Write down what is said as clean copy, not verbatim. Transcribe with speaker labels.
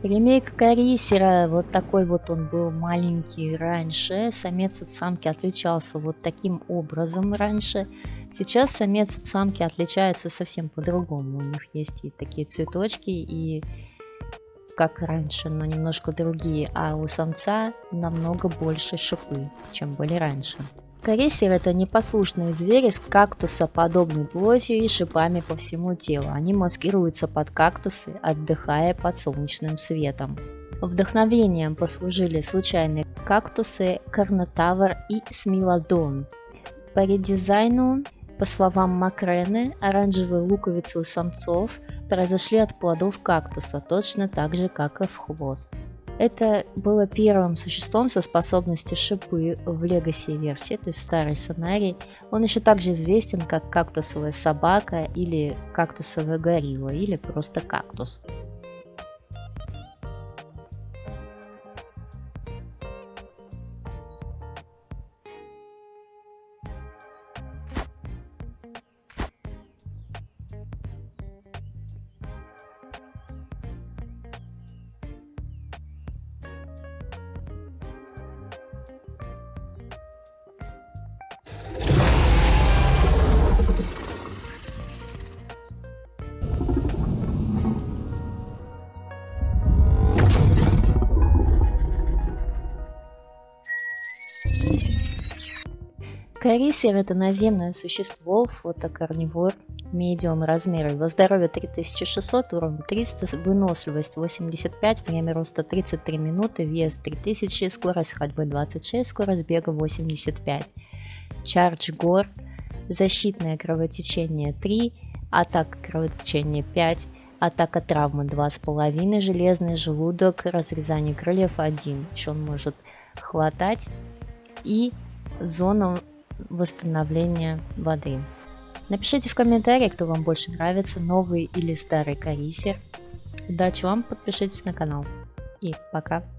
Speaker 1: Ремейк Карисера, вот такой вот он был маленький раньше. Самец от самки отличался вот таким образом раньше. Сейчас самец от самки отличается совсем по-другому. У них есть и такие цветочки, и как раньше, но немножко другие. А у самца намного больше шипы, чем были раньше. Карисер — это непослушные звери с кактусоподобной плотью и шипами по всему телу. Они маскируются под кактусы, отдыхая под солнечным светом. Вдохновением послужили случайные кактусы Карнотавр и Смилодон. По редизайну, по словам Макрены, оранжевые луковицы у самцов произошли от плодов кактуса, точно так же, как и в хвост. Это было первым существом со способностью шипы в Legacy версии, то есть старый сценарий. Он еще также известен как кактусовая собака или кактусовая горилла, или просто кактус. Карисер — это наземное существо, фотокарнивор, медиум размера. Его здоровье 3600, уровень 300, выносливость 85, время роста 33 минуты, вес 3000, скорость ходьбы 26, скорость бега 85. Чардж Гор, защитное кровотечение 3, атака кровотечения 5, атака травмы 2,5, железный желудок, разрезание крыльев 1. Еще он может хватать. И зона восстановления воды. Напишите в комментариях, кто вам больше нравится, новый или старый Карисер. Удачи вам, подпишитесь на канал. И пока!